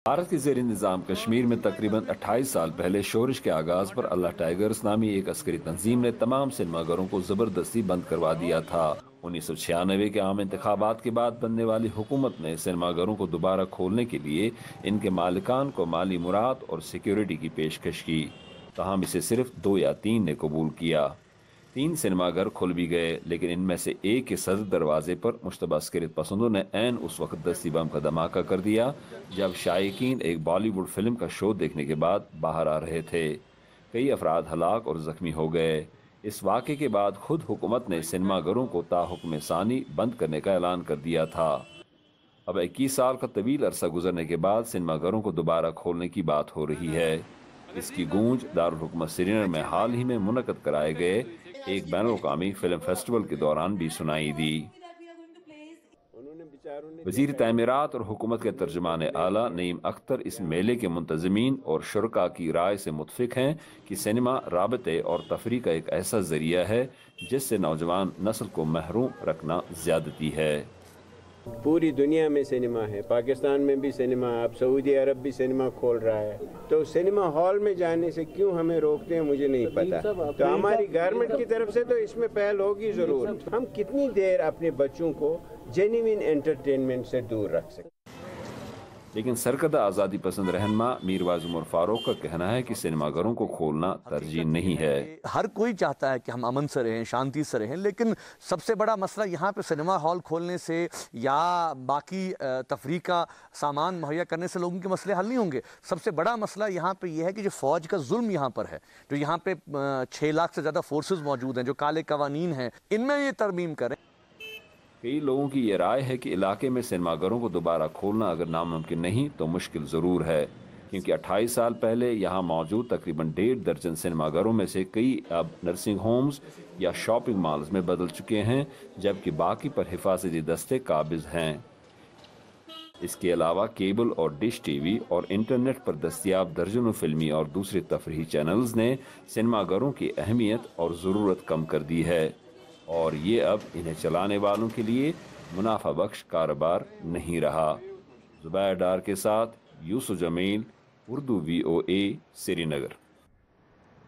بھارت کے زیر انتظام کشمیر میں تقریباً 28 سال پہلے شورش کے آغاز پر اللہ ٹائیگرز نامی ایک عسکری تنظیم نے تمام سنیما گھروں کو زبردستی بند کروا دیا تھا۔ 1996 کے عام انتخابات کے بعد بننے والی حکومت نے سنیما گھروں کو دوبارہ کھولنے کے لیے ان کے مالکان کو مالی مراد اور سیکیورٹی کی پیشکش کی، تاہم اسے صرف 2 یا 3 نے قبول کیا۔ 3 سنیما گھر کھل بھی گئے، لیکن ان میں سے ایک کے صدر دروازے پر مشتبہ عسکریت پسندوں نے عین اس وقت دستی بم کا دھماکہ کر دیا جب شائقین ایک بالی ووڈ فلم کا شو دیکھنے کے بعد باہر آ رہے تھے۔ کئی افراد ہلاک اور زخمی ہو گئے۔ اس واقعے کے بعد خود حکومت نے سنیما گھروں کو تاحکم ثانی بند کرنے کا اعلان کر دیا تھا۔ اب 21 سال کا طویل عرصہ گزرنے کے بعد سنیما گھروں کو دوبارہ کھولنے کی بات ہو رہی ہے۔ اس کی گونج دارالحکومت سری نگر میں حال ہی میں منعقد کرائے گئے ایک بین الاقوامی فلم فیسٹیول کے دوران بھی سنائی دی۔ وزیر تعمیرات اور حکومت کے ترجمان اعلیٰ نعیم اختر اس میلے کے منتظمین اور شرکاء کی رائے سے متفق ہیں کہ سنیما رابطے اور تفریح کا ایک ایسا ذریعہ ہے جس سے نوجوان نسل کو محروم رکھنا زیادتی ہے۔ پوری دنیا میں سنیما ہے، پاکستان میں بھی سنیما، اب سعودی عرب بھی سنیما کھول رہا ہے، تو سنیما ہال میں جانے سے کیوں ہمیں روکتے ہیں مجھے نہیں پتا۔ تو ہماری گورنمنٹ کی طرف سے تو اس میں پہل ہوگی ضرور۔ ہم کتنی دیر اپنے بچوں کو جینوین انٹرٹینمنٹ سے دور رکھ سکتے ہیں۔ لیکن سرکردہ آزادی پسند رہنما میر واعظ عمر فاروق کا کہنا ہے کہ سنیما گھروں کو کھولنا ترجیح نہیں ہے۔ ہر کوئی چاہتا ہے کہ ہم امن سے رہیں، شانتی سے رہیں، لیکن سب سے بڑا مسئلہ یہاں پہ سنیما ہال کھولنے سے یا باقی تفریح کا سامان مہیا کرنے سے لوگوں کے مسئلے حل نہیں ہوں گے۔ سب سے بڑا مسئلہ یہاں پہ یہ ہے کہ جو فوج کا ظلم یہاں پر ہے، جو یہاں پہ 6 لاکھ سے زیادہ فورسز موجود ہیں، جو کالے قوانین ہیں، ان میں یہ ترمیم کریں۔ کئی لوگوں کی یہ رائے ہے کہ علاقے میں سنیما گھروں کو دوبارہ کھولنا اگر ناممکن نہیں تو مشکل ضرور ہے، کیونکہ 28 سال پہلے یہاں موجود تقریباً 1.5 درجن سنیما گھروں میں سے کئی اب نرسنگ ہومز یا شاپنگ مالز میں بدل چکے ہیں، جبکہ باقی پر حفاظتی دستے قابض ہیں۔ اس کے علاوہ کیبل اور ڈش ٹی وی اور انٹرنیٹ پر دستیاب درجنوں فلمی اور دوسرے تفریحی چینلز نے سنیما گھروں کی اہمیت اور ضرورت کم کر دی ہے، اور یہ اب انہیں چلانے والوں کے لیے منافع بخش کاروبار نہیں رہا۔ زبیر ڈار کے ساتھ یوسف جمیل، اردو VOA، سری نگر۔